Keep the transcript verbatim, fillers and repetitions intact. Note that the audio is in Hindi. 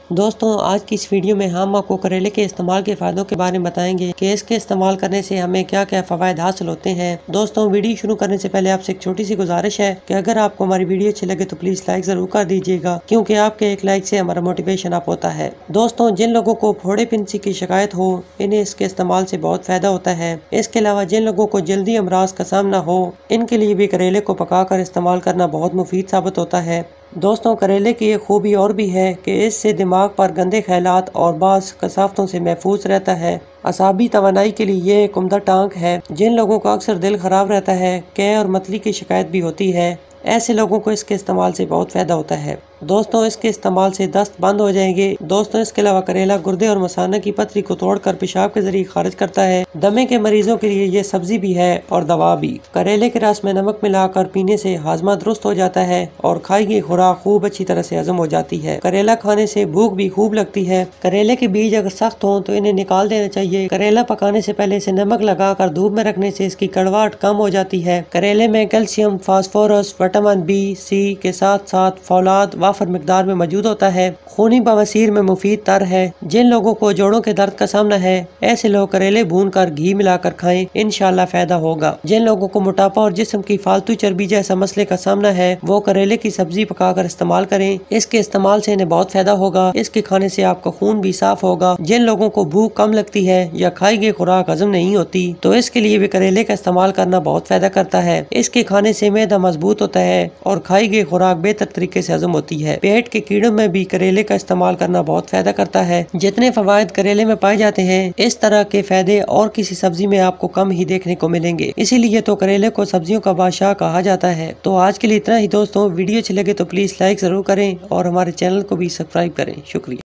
दोस्तों आज की इस वीडियो में हम आपको करेले के इस्तेमाल के फायदों के बारे में बताएंगे कि इसके इस्तेमाल करने से हमें क्या क्या फायदे हासिल होते हैं। दोस्तों वीडियो शुरू करने से पहले आपसे एक छोटी सी गुजारिश है कि अगर आपको हमारी वीडियो अच्छी लगे तो प्लीज लाइक जरूर कर दीजिएगा, क्योंकि आपके एक लाइक से हमारा मोटिवेशन अप होता है। दोस्तों जिन लोगों को फोड़े फिंसी की शिकायत हो इन्हें इसके इस्तेमाल से बहुत फायदा होता है। इसके अलावा जिन लोगों को जल्दी अमराज का सामना हो इनके लिए भी करेले को पकाकर इस्तेमाल करना बहुत मुफीद साबित होता है। दोस्तों करेले की एक खूबी और भी है कि इससे दिमाग पर गंदे ख्यालात और बास कसाफ्तों से महफूज रहता है। असाबी तवानाई के लिए ये एक उम्दा टांक है। जिन लोगों का अक्सर दिल खराब रहता है, कै और मतली की शिकायत भी होती है, ऐसे लोगों को इसके इस्तेमाल से बहुत फायदा होता है। दोस्तों इसके इस्तेमाल से दस्त बंद हो जाएंगे। दोस्तों इसके अलावा करेला गुर्दे और मसाना की पथरी को तोड़कर पेशाब के जरिए खारिज करता है। दमे के मरीजों के लिए ये सब्जी भी है और दवा भी। करेले के रस में नमक मिलाकर पीने से हाजमा दुरुस्त हो जाता है और खाई गई खुराक खूब अच्छी तरह से हजम हो जाती है। करेला खाने से भूख भी खूब लगती है। करेले के बीज अगर सख्त हो तो इन्हें निकाल देना चाहिए। करेला पकाने से पहले इसे नमक लगाकर धूप में रखने से इसकी कड़वाहट कम हो जाती है। करेले में calcium, phosphorus, vitamin B, C के साथ साथ फौलाद वाफर मिकदार में मौजूद होता है। खूनी बवासीर में मुफीद तर है। जिन लोगों को जोड़ों के दर्द का सामना है ऐसे लोग करेले भून कर घी मिलाकर खाएं, इंशाल्लाह फायदा होगा। जिन लोगों को मोटापा और जिस्म की फालतू चर्बी जैसा मसले का सामना है वो करेले की सब्जी पकाकर इस्तेमाल करें। इसके इस्तेमाल से इन्हें बहुत फायदा होगा। इसके खाने से आपका खून भी साफ होगा। जिन लोगों को भूख कम लगती है या खाई गई खुराक हजम नहीं होती तो इसके लिए भी करेले का इस्तेमाल करना बहुत फायदा करता है। इसके खाने से मैदा मजबूत होता है और खाई गई खुराक बेहतर तरीके से हजम होती है। पेट के कीड़ों में भी करेले का इस्तेमाल करना बहुत फायदा करता है। जितने फवायद करेले में पाए जाते हैं इस तरह के फायदे और किसी सब्जी में आपको कम ही देखने को मिलेंगे। इसीलिए तो करेले को सब्जियों का बादशाह कहा जाता है। तो आज के लिए इतना ही दोस्तों। वीडियो अच्छी लगे तो प्लीज लाइक जरूर करें और हमारे चैनल को भी सब्सक्राइब करें। शुक्रिया।